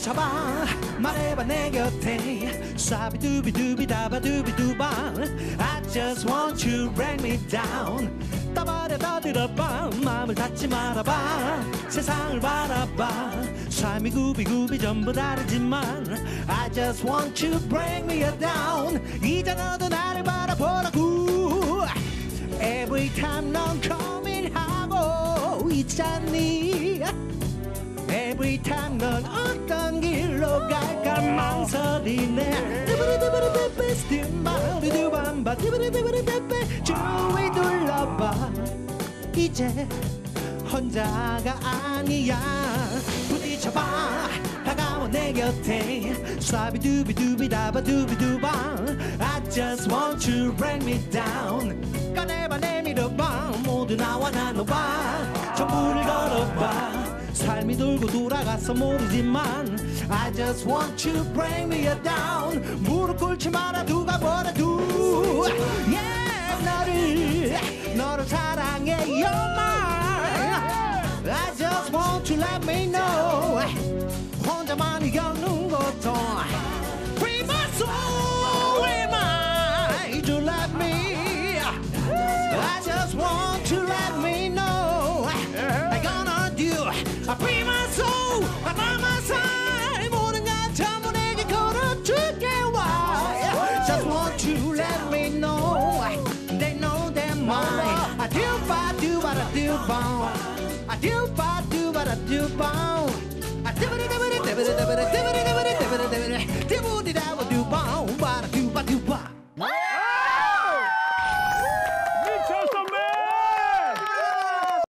부딪혀봐 말해봐 내 곁에 샤비두비두비다바두비두바 I just want you to bring me down 떠버려 떠들어봐 마음을 닫지 말아봐 세상을 바라봐 삶이 구비구비 전부 다르지만 I just want you to bring me down 이제 너도 나를 바라보라고 Every time 넌 고민하고 있잖니 Every time 넌 어떤 길로 갈까 망설이네 주위 둘러봐 이제 혼자가 아니야 부딪혀봐 다가와 내 곁에 샤비두비두비다바두비두바 I just want you to bring me down 꺼내봐 내밀어봐 모두 나와 나눠봐 전부를 걸어봐 삶이 돌고 돌아가서 모르지만 I just want you to bring me down 무릎 꿇지 마라 누가 뭐라도 yeah 너를 사랑해 you're mine I just want to let me know 혼자만이 겪는 고통 Free my soul am I to let me I just want to let me know I gonna do Free my soul by my side 모든 것 전부 내게 걸어줄게 Why Just want to let me know They know they're mine I do ba do ba da do ba I do ba do ba da do ba I do ba da do ba da do ba da do ba da do ba da do ba da do ba da do ba da do ba